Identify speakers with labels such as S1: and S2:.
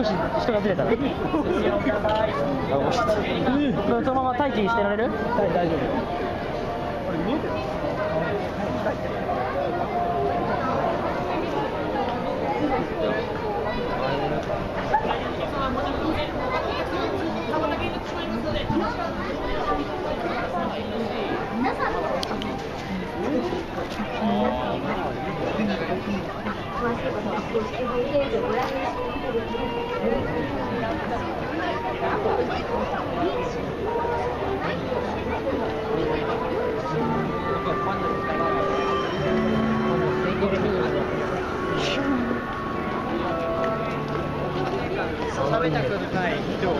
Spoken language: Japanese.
S1: 少し人がずれたら。そのまま待機してられる？大丈夫。これ見えてる？
S2: 皆さんの詳しいことは公式ホームページをご覧になってくださ
S1: 食べたくない人。